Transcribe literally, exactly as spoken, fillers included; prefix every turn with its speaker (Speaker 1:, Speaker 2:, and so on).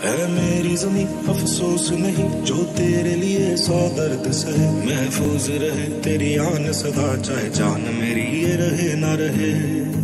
Speaker 1: है मेरी ज़मीं अफसोस नहीं जो तेरे लिए सौ दर्द सहे। महफूज रहे तेरी आन सदा चाहे जान मेरी ये रहे ना रहे।